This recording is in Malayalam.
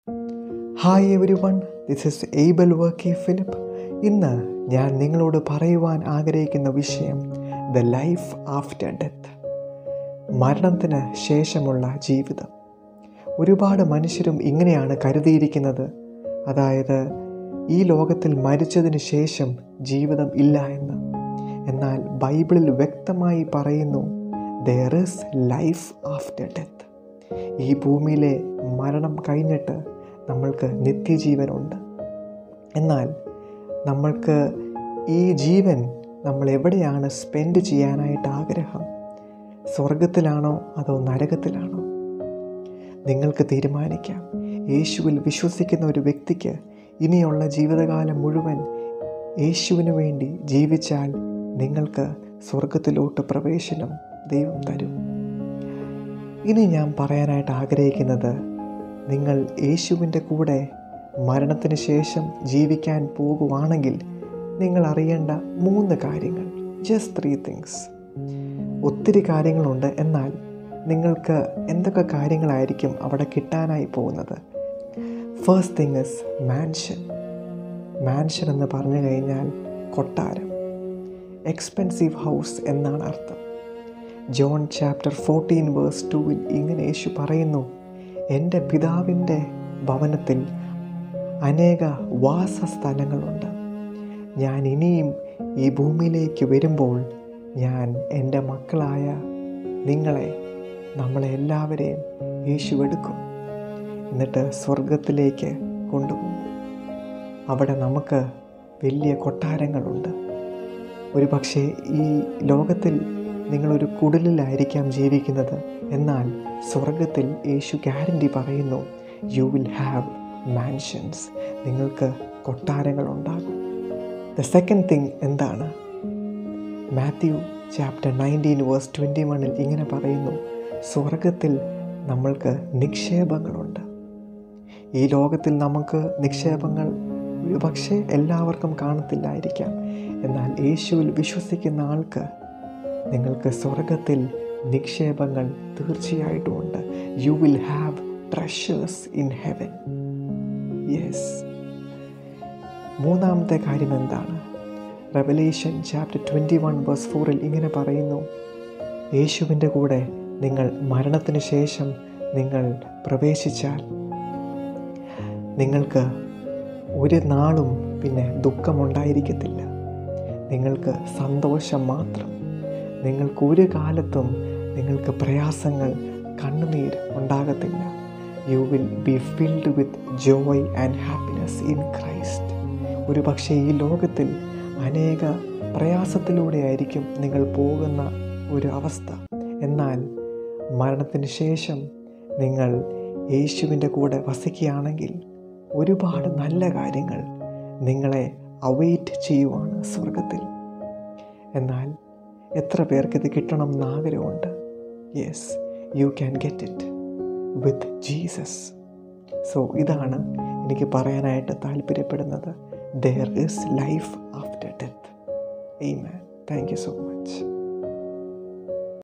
Hi everyone, this is Abel Varkey Philip. ഇന്ന് ഞാൻ നിങ്ങളോട് പറയുവാൻ ആഗ്രഹിക്കുന്ന വിഷയം ദ ലൈഫ് ആഫ്റ്റർ ഡെത്ത്, മരണത്തിന് ശേഷമുള്ള ജീവിതം. ഒരുപാട് മനുഷ്യരും ഇങ്ങനെയാണ് കരുതിയിരിക്കുന്നത്, അതായത് ഈ ലോകത്തിൽ മരിച്ചതിന് ശേഷം ജീവിതം ഇല്ല എന്ന്. എന്നാൽ ബൈബിളിൽ വ്യക്തമായി പറയുന്നു, there is life after death. ഈ ഭൂമിയിലെ മരണം കഴിഞ്ഞിട്ട് നമ്മൾക്ക് നിത്യജീവനുണ്ട്. എന്നാൽ നമ്മൾക്ക് ഈ ജീവൻ നമ്മൾ എവിടെയാണ് സ്പെൻഡ് ചെയ്യാനായിട്ട് ആഗ്രഹം? സ്വർഗത്തിലാണോ അതോ നരകത്തിലാണോ? നിങ്ങൾക്ക് തീരുമാനിക്കാം. യേശുവിൽ വിശ്വസിക്കുന്ന ഒരു വ്യക്തിക്ക് ഇനിയുള്ള ജീവിതകാലം മുഴുവൻ യേശുവിന് വേണ്ടി ജീവിച്ചാൽ നിങ്ങൾക്ക് സ്വർഗത്തിലോട്ട് പ്രവേശനം ദൈവം തരും. ഇനി ഞാൻ പറയാനായിട്ട് ആഗ്രഹിക്കുന്നത്, നിങ്ങൾ യേശുവിൻ്റെ കൂടെ മരണത്തിന് ശേഷം ജീവിക്കാൻ പോകുവാണെങ്കിൽ നിങ്ങൾ അറിയേണ്ട 3 കാര്യങ്ങൾ. Just 3 things. ഒത്തിരി കാര്യങ്ങളുണ്ട്, എന്നാൽ നിങ്ങൾക്ക് എന്തൊക്കെ കാര്യങ്ങളായിരിക്കും അവിടെ കിട്ടാനായി പോകുന്നത്? First thing is mansion. Mansion എന്ന് പറഞ്ഞു കഴിഞ്ഞാൽ കൊട്ടാരം, എക്സ്പെൻസീവ് ഹൗസ് എന്നാണ് അർത്ഥം. ജോൺ ചാപ്റ്റർ 14:2 ഇങ്ങനെ യേശു പറയുന്നു, എൻ്റെ പിതാവിൻ്റെ ഭവനത്തിൽ അനേക വാസസ്ഥലങ്ങളുണ്ട്. ഞാൻ ഇനിയും ഈ ഭൂമിയിലേക്ക് വരുമ്പോൾ ഞാൻ എൻ്റെ മക്കളായ നമ്മളെ എല്ലാവരെയും യേശു എടുക്കും, എന്നിട്ട് സ്വർഗത്തിലേക്ക് കൊണ്ടുപോകും. അവിടെ നമുക്ക് വലിയ കൊട്ടാരങ്ങളുണ്ട്. ഒരു പക്ഷേ ഈ ലോകത്തിൽ നിങ്ങളൊരു കുടിലിലായിരിക്കാം ജീവിക്കുന്നത്, എന്നാൽ സ്വർഗത്തിൽ യേശു ഗ്യാരണ്ടി പറയുന്നു, യു വിൽ ഹാവ് മാൻഷൻസ്. നിങ്ങൾക്ക് കൊട്ടാരങ്ങളുണ്ടാകും. ദ സെക്കൻഡ് തിങ് എന്താണ്? മാത്യു ചാപ്റ്റർ 19:21 ഇങ്ങനെ പറയുന്നു, സ്വർഗത്തിൽ നമ്മൾക്ക് നിക്ഷേപങ്ങളുണ്ട്. ഈ ലോകത്തിൽ നമുക്ക് നിക്ഷേപങ്ങൾ പക്ഷേ എല്ലാവർക്കും കാണത്തില്ലായിരിക്കാം, എന്നാൽ യേശുവിൽ വിശ്വസിക്കുന്ന ആൾക്ക് നിങ്ങൾക്ക് സ്വർഗത്തിൽ നിക്ഷേപങ്ങൾ തീർച്ചയായിട്ടും ഉണ്ട്. You will have treasures in heaven. Yes. മൂന്നാമത്തെ കാര്യം എന്താണ്? റെവലേഷൻ ചാപ്റ്റർ 21:4 ഇങ്ങനെ പറയുന്നു, യേശുവിൻ്റെ കൂടെ നിങ്ങൾ മരണത്തിന് ശേഷം നിങ്ങൾ പ്രവേശിച്ചാൽ നിങ്ങൾക്ക് ഒരു നാളും പിന്നെ ദുഃഖമുണ്ടായിരിക്കത്തില്ല. നിങ്ങൾക്ക് സന്തോഷം മാത്രം. നിങ്ങൾക്ക് ഒരു കാലത്തും നിങ്ങൾക്ക് പ്രയാസങ്ങൾ, കണ്ണുനീർ ഉണ്ടാകത്തില്ല. You will be filled with joy and happiness in Christ. ഒരു പക്ഷേ ഈ ലോകത്തിൽ അനേക പ്രയാസത്തിലൂടെ ആയിരിക്കും നിങ്ങൾ പോകുന്ന ഒരു അവസ്ഥ, എന്നാൽ മരണത്തിന് ശേഷം നിങ്ങൾ യേശുവിൻ്റെ കൂടെ വസിക്കുകയാണെങ്കിൽ ഒരുപാട് നല്ല കാര്യങ്ങൾ നിങ്ങളെ അവെയിറ്റ് ചെയ്യുവാണ് സ്വർഗത്തിൽ. എന്നാൽ എത്ര പേർക്ക് ഇത് കിട്ടണം എന്ന് ആഗ്രഹമുണ്ട്? Yes, you can get it with Jesus. So ഇതാണ് എനിക്ക് പറയാനായിട്ട് താല്പര്യപ്പെടുന്നത്. There is life after death. Amen. Thank you so much.